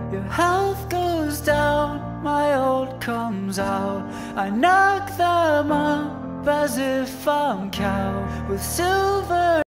Your health goes down, my old comes out. I knock them up as if I'm cow with silver